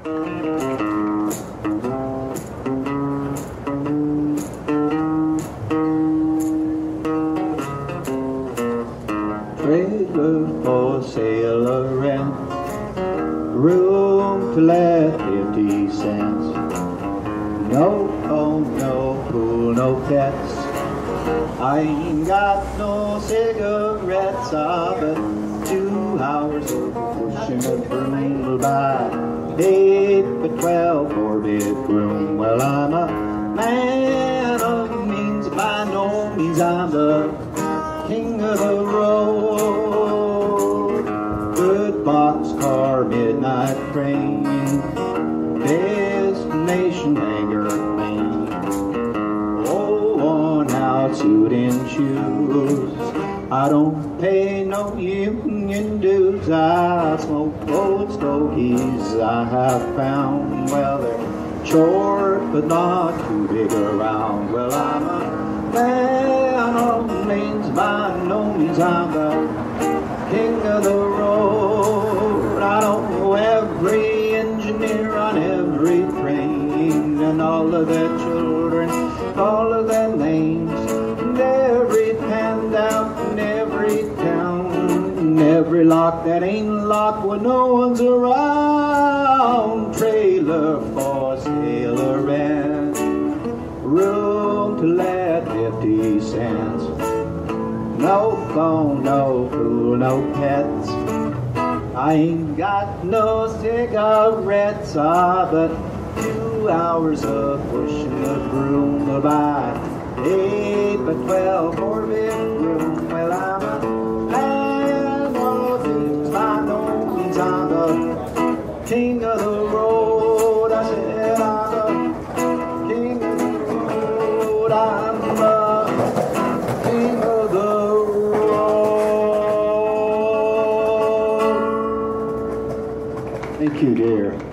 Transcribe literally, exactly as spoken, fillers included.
Trailer for sale or rent, room to let fifty cents. No phone, no pool, no pets. I ain't got no cigarettes. Ah, but two hours of pushing a broom by eight by twelve four bedroom. Well, I'm a man of means, by no means I'm the king of the road. Good boxcar, midnight train, destination Bangor, Maine. Oh, worn out suit and shoes, I don't pay no union dues. I smoke old stogies I have found. Well, they're short but not too big around. Well, I'm a man of means, by no means I'm the king of the road. I don't know every engineer on every train, and all of their children, all of their names, and every handout in every town, and every lock that ain't locked when no one's around. Trailer for sale or rent, room to let fifty cents. No phone, no pool, no pets. I ain't got no cigarettes. Ah, but two hours of pushing a broom by eight by twelve four bedroom. Well, I'm a man of means, by no means I'm the king of the road. I said I'm the king of the road. I'm the king of the road. Thank you, dear.